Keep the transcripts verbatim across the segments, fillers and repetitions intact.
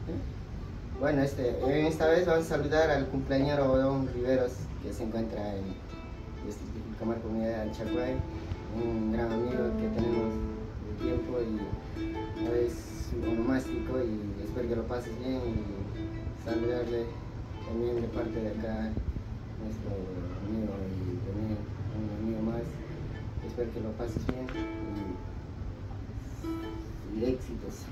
Bueno, este, esta vez vamos a saludar al cumpleañero Don Riveros, que se encuentra en este, Camargo Comunidad de Chaguay, un gran amigo que tenemos de tiempo y no es onomástico, y espero que lo pases bien y saludarle también de parte de acá, nuestro amigo y también un amigo más. Espero que lo pases bien y, y éxitos.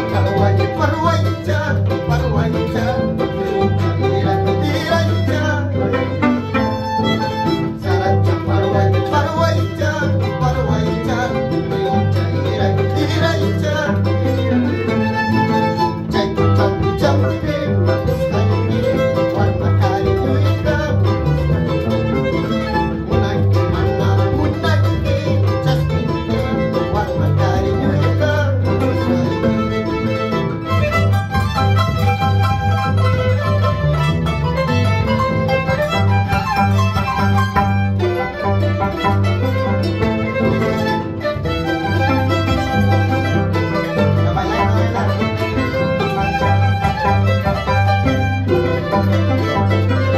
Parwanja, parwanja, Chao.